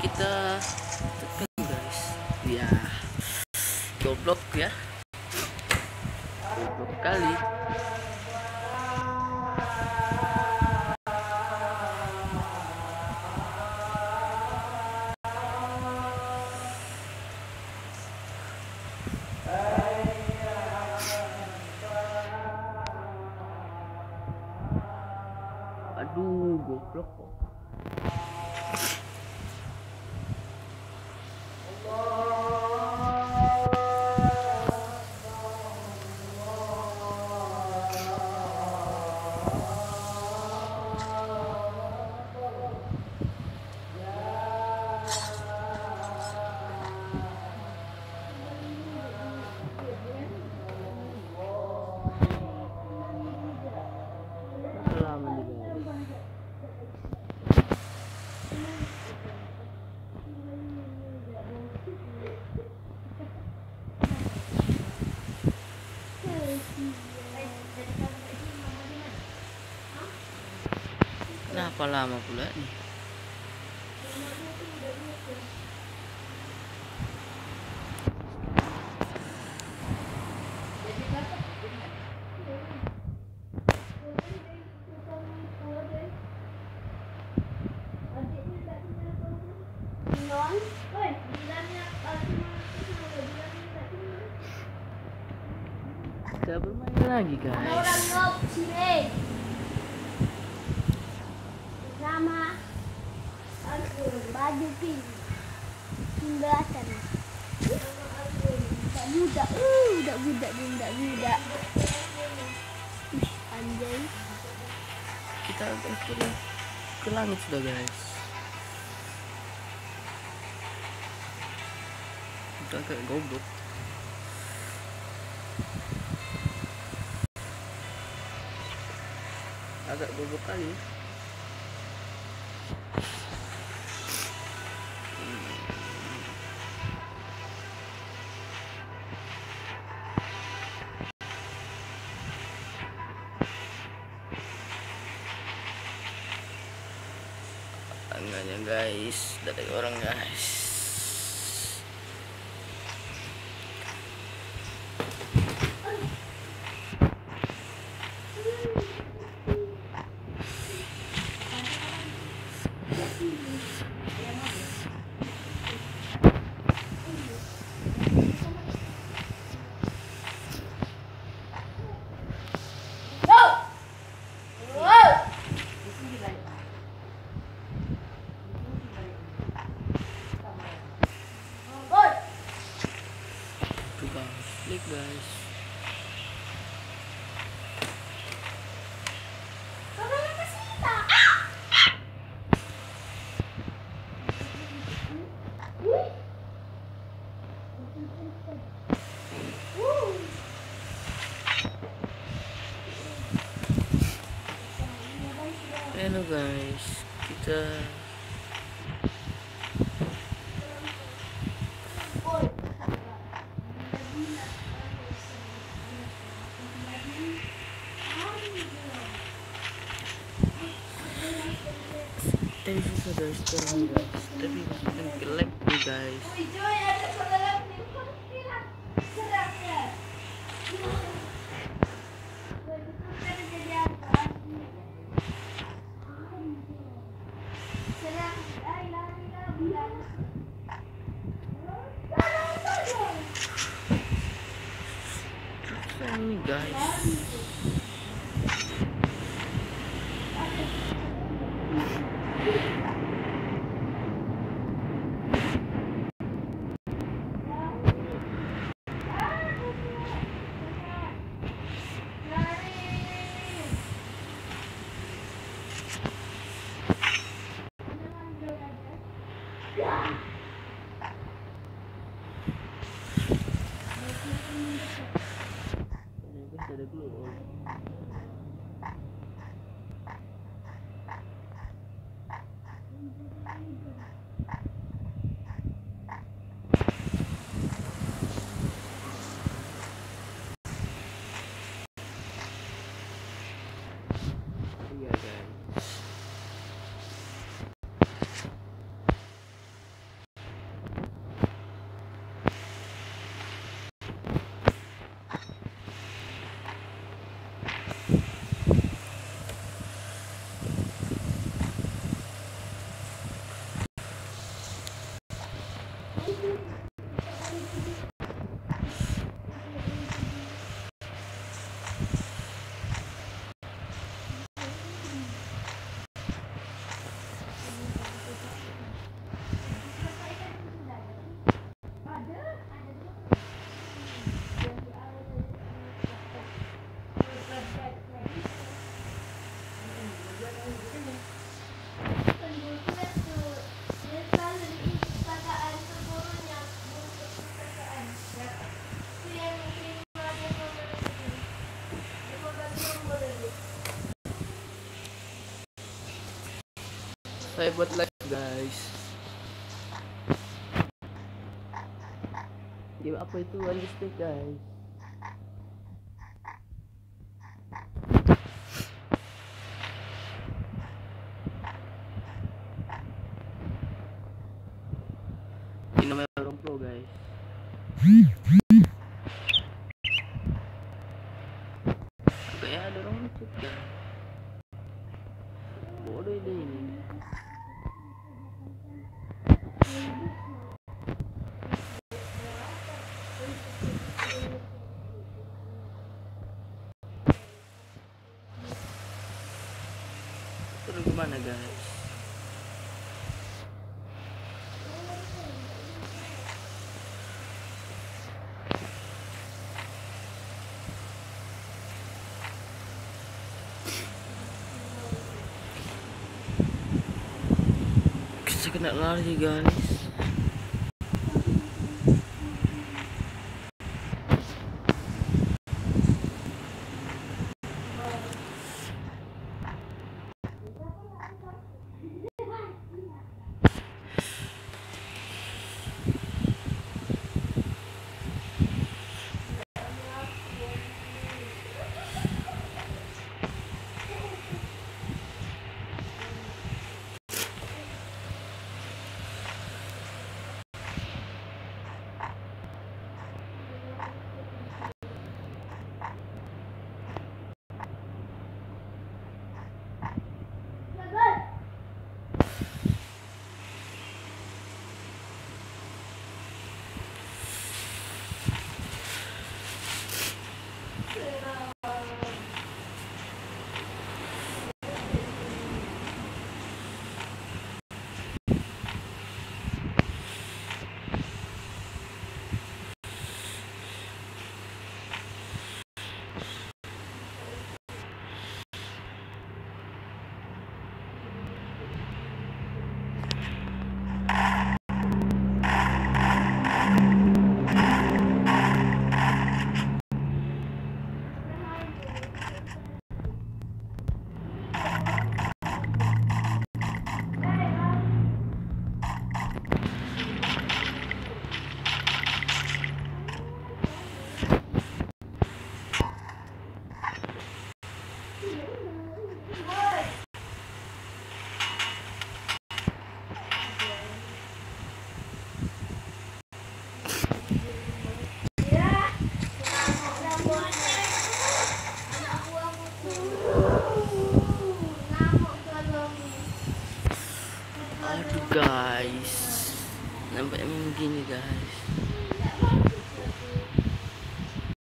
kita tekan guys. Ya, goblok ya, goblok kali. Aduh, goblok kok. Kenapa lama pula nih? Kita bermain lagi guys. Sama baju pink belasan budak anjay. Kita agak ke langit sudah guys. Udah agak goblok. Agak goblok kali. Tangganya guys, dari orang guys. Klik guys. Halo guys, kita tapi sudah sekarang guys, tapi makin gelap nih guys. Susah ini guys. Ada dulu. Iya guys. Saya buat live guys. Game apa itu Unlisted guys? Ini namanya orang pro guys. Kayak ada orang lucu kan? Bodoh ini. Terus gimana guys? Kita kena lari guys. Aduh guys, nampak emang gini guys.